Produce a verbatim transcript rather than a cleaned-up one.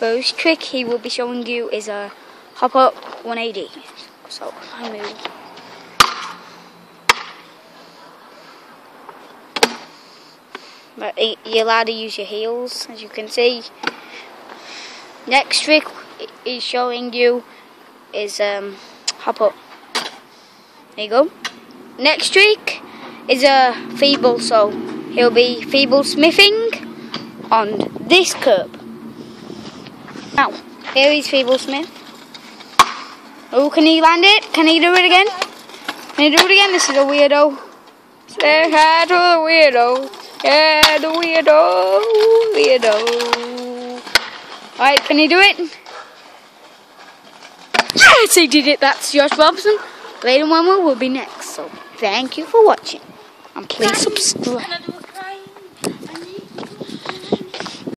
first trick he will be showing you is a hop up one eighty. So I move. But you're allowed to use your heels, as you can see. Next trick he's showing you is um, hop up. There you go. Next trick is a feeble, so he'll be feeble smithing on this curb. Now, here is feeble smith. Oh, can he land it? Can he do it again? Can he do it again? This is a weirdo. Say hi to the weirdo. Yeah, the weirdo, weirdo. Alright, can he do it? Yes, he did it. That's Josh Robson. Later one will be next. So, thank you for watching. And please subscribe.